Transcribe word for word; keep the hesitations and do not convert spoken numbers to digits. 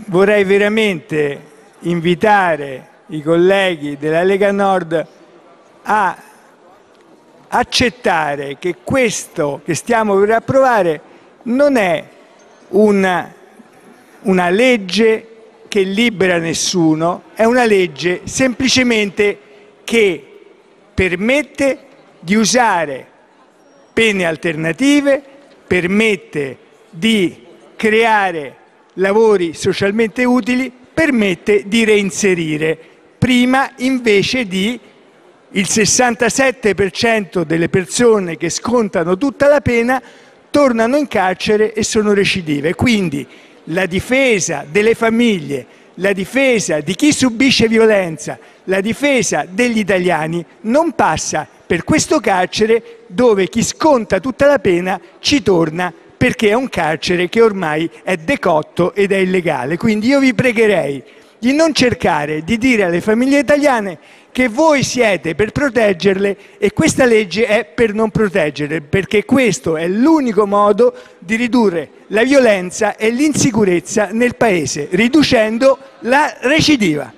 vorrei veramente invitare i colleghi della Lega Nord a accettare che questo che stiamo per approvare non è una, una legge che libera nessuno, è una legge semplicemente che permette di usare pene alternative, permette di creare lavori socialmente utili, permette di reinserire, prima invece di il sessantasette per cento delle persone che scontano tutta la pena tornano in carcere e sono recidive. Quindi la difesa delle famiglie, la difesa di chi subisce violenza, la difesa degli italiani non passa per questo carcere dove chi sconta tutta la pena ci torna perché è un carcere che ormai è decotto ed è illegale. Quindi io vi pregherei di non cercare di dire alle famiglie italiane che voi siete per proteggerle e questa legge è per non proteggerle, perché questo è l'unico modo di ridurre la violenza e l'insicurezza nel Paese, riducendo la recidiva.